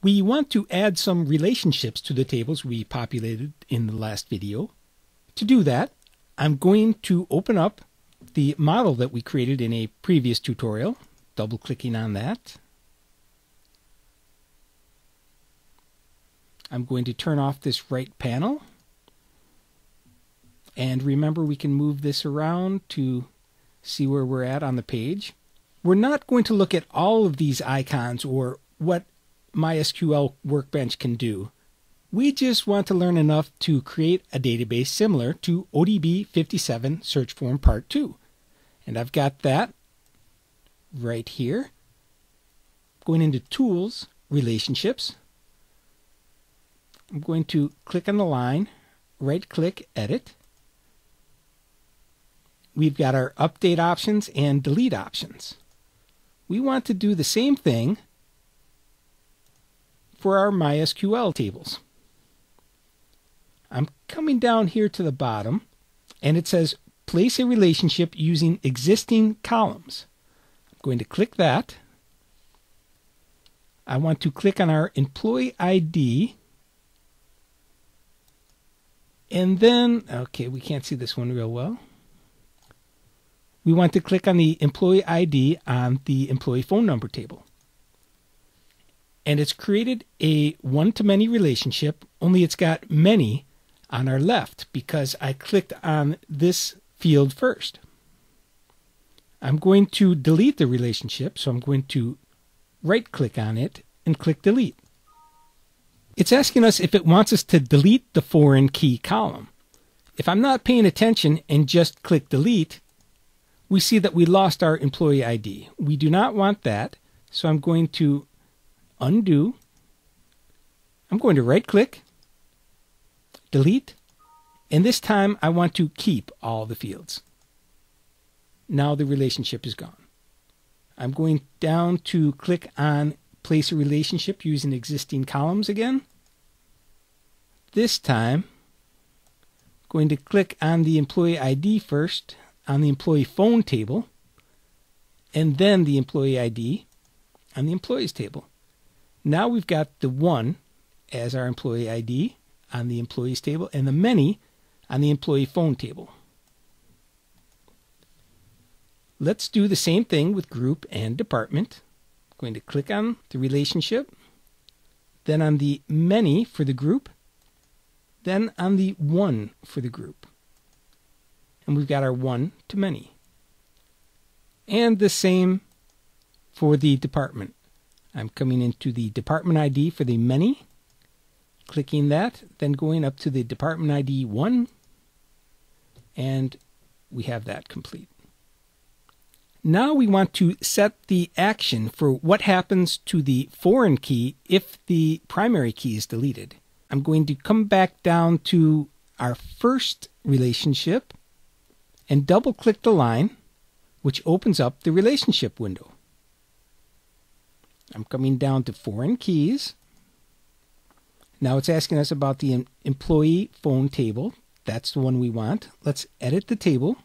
We want to add some relationships to the tables we populated in the last video. To do that, I'm going to open up the model that we created in a previous tutorial, double-clicking on that. I'm going to turn off this right panel. And remember, we can move this around to see where we're at on the page. We're not going to look at all of these icons or what MySQL Workbench can do. We just want to learn enough to create a database similar to ODB 57 Search Form Part 2. And I've got that right here. Going into Tools, Relationships. I'm going to click on the line, right-click, Edit. We've got our Update options and Delete options. We want to do the same thing for our MySQL tables. I'm coming down here to the bottom, and it says place a relationship using existing columns. I'm going to click that. I want to click on our employee ID, and then, okay, we can't see this one real well. We want to click on the employee ID on the employee phone number table. And it's created a one-to-many relationship, only it's got many on our left because I clicked on this field first. I'm going to delete the relationship, so I'm going to right-click on it and click Delete. It's asking us if it wants us to delete the foreign key column. If I'm not paying attention and just click Delete, we see that we lost our employee ID. We do not want that, so I'm going to undo. I'm going to right-click, delete, and this time I want to keep all the fields. Now the relationship is gone. I'm going down to click on Place a Relationship using existing columns again. This time, I'm going to click on the employee ID first on the employee phone table, and then the employee ID on the employees table. Now we've got the 1 as our employee ID on the employees table and the many on the employee phone table. Let's do the same thing with group and department. I'm going to click on the relationship, then on the many for the group, then on the 1 for the group. And we've got our one-to-many. And the same for the department. I'm coming into the department ID for the many, clicking that, then going up to the department ID 1, and we have that complete. Now we want to set the action for what happens to the foreign key if the primary key is deleted. I'm going to come back down to our first relationship and double-click the line, which opens up the relationship window. I'm coming down to foreign keys. Now it's asking us about the employee phone table. That's the one we want. Let's edit the table.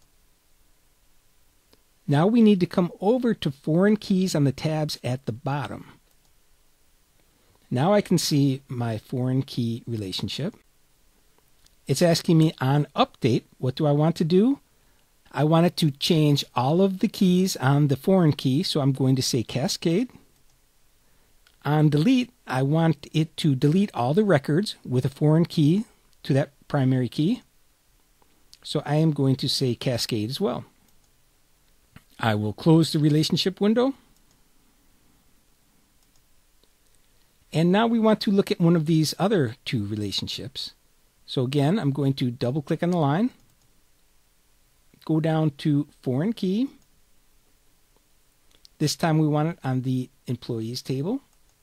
Now we need to come over to foreign keys on the tabs at the bottom. Now I can see my foreign key relationship. It's asking me on update, what do I want to do? I want it to change all of the keys on the foreign key, so I'm going to say Cascade. On delete, I want it to delete all the records with a foreign key to that primary key. So I am going to say Cascade as well. I will close the relationship window. And now we want to look at one of these other two relationships. So again, I'm going to double click on the line, go down to foreign key. This time we want it on the employees table.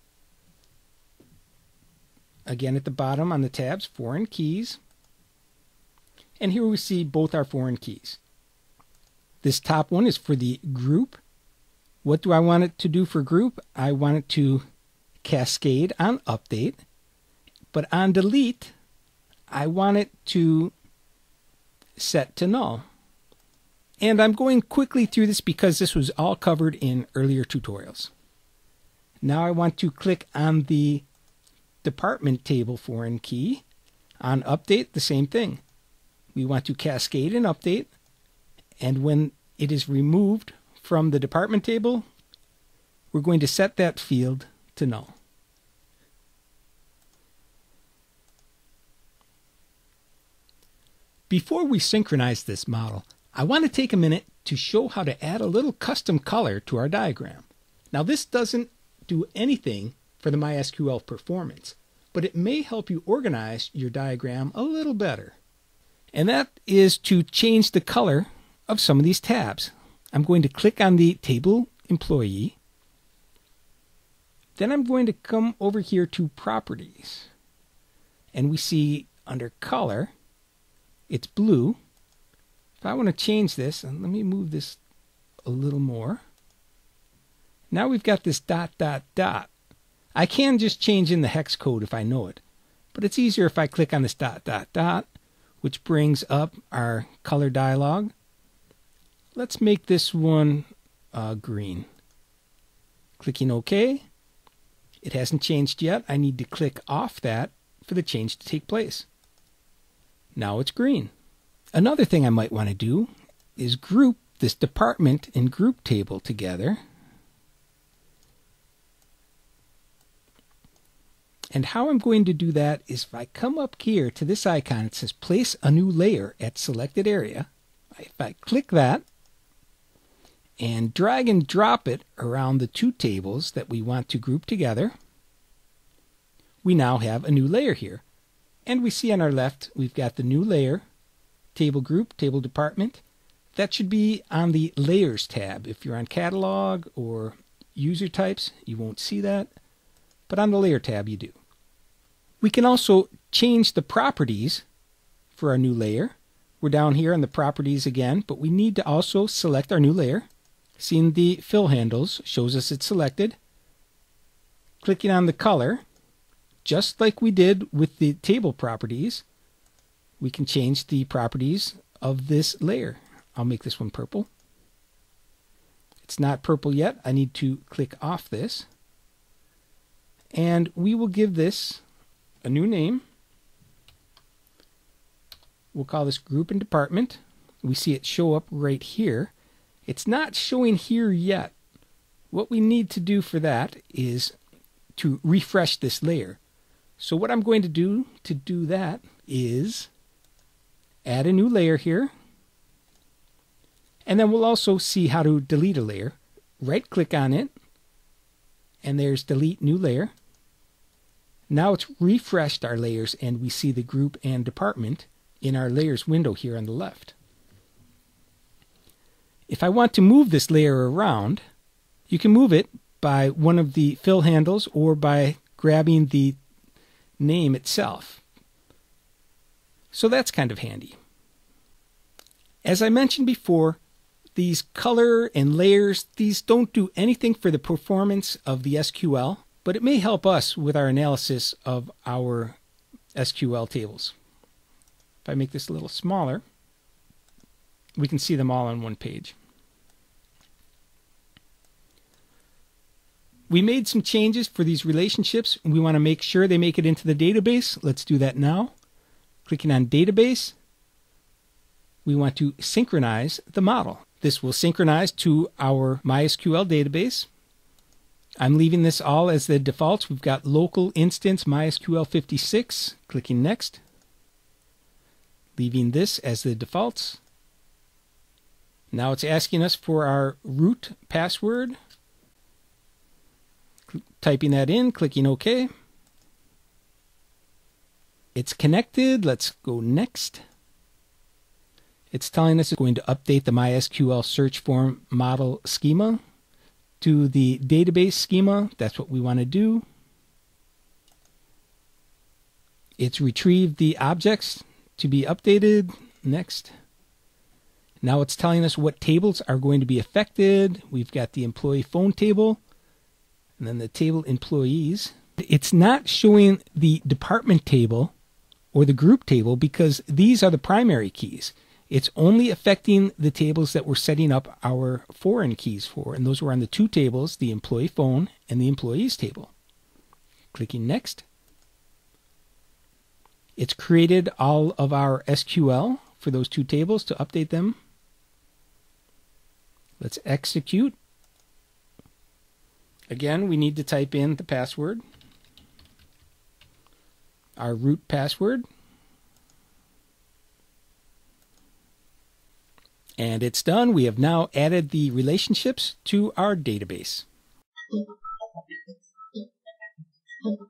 Again at the bottom on the tabs, foreign keys. And here we see both our foreign keys. This top one is for the group. What do I want it to do for group? I want it to cascade on update, but on delete, I want it to set to null. And I'm going quickly through this because this was all covered in earlier tutorials. Now I want to click on the department table foreign key. On update, the same thing. We want to cascade an update, and when it is removed from the department table, we're going to set that field to null. Before we synchronize this model, I want to take a minute to show how to add a little custom color to our diagram. Now, this doesn't do anything for the MySQL performance, but it may help you organize your diagram a little better. And that is to change the color of some of these tabs. I'm going to click on the table employee. Then I'm going to come over here to properties. And we see under color, it's blue. If I want to change this, and let me move this a little more. Now we've got this dot, dot, dot. I can just change in the hex code if I know it, but it's easier if I click on this dot, dot, dot, which brings up our color dialog. Let's make this one green. Clicking OK. It hasn't changed yet. I need to click off that for the change to take place. Now it's green. Another thing I might want to do is group this department and group table together. And how I'm going to do that is if I come up here to this icon, it says place a new layer at selected area. If I click that and drag and drop it around the two tables that we want to group together, we now have a new layer here. And we see on our left, we've got the new layer, table group, table department. That should be on the Layers tab. If you're on Catalog or User Types, you won't see that. But on the Layer tab, you do. We can also change the properties for our new layer. We're down here on the properties again, but we need to also select our new layer. Seeing the fill handles shows us it's selected. Clicking on the color, just like we did with the table properties, we can change the properties of this layer. I'll make this one purple. It's not purple yet. I need to click off this. And we will give this a new name. We'll call this group and department. We see it show up right here. It's not showing here yet. What we need to do for that is to refresh this layer. So what I'm going to do that is add a new layer here. And then we'll also see how to delete a layer. Right click on it, and there's delete new layer. Now it's refreshed our layers, and we see the group and department in our layers window here on the left. If I want to move this layer around, you can move it by one of the fill handles or by grabbing the name itself. So that's kind of handy. As I mentioned before, these color and layers, these don't do anything for the performance of the SQL, but it may help us with our analysis of our SQL tables. If I make this a little smaller, we can see them all on one page. We made some changes for these relationships, and we want to make sure they make it into the database. Let's do that now. Clicking on Database, we want to synchronize the model. This will synchronize to our MySQL database. I'm leaving this all as the defaults. We've got local instance MySQL 56. Clicking Next. Leaving this as the defaults. Now it's asking us for our root password. Typing that in, clicking OK. It's connected. Let's go next. It's telling us it's going to update the MySQL search form model schema to the database schema. That's what we want to do. It's retrieved the objects to be updated. Next. Now it's telling us what tables are going to be affected. We've got the employee phone table and then the table employees. It's not showing the department table or the group table because these are the primary keys. It's only affecting the tables that we're setting up our foreign keys for, and those were on the two tables, the employee phone and the employees table. Clicking Next. It's created all of our SQL for those two tables to update them. Let's execute. Again, we need to type in the password, our root password, and it's done. We have now added the relationships to our database.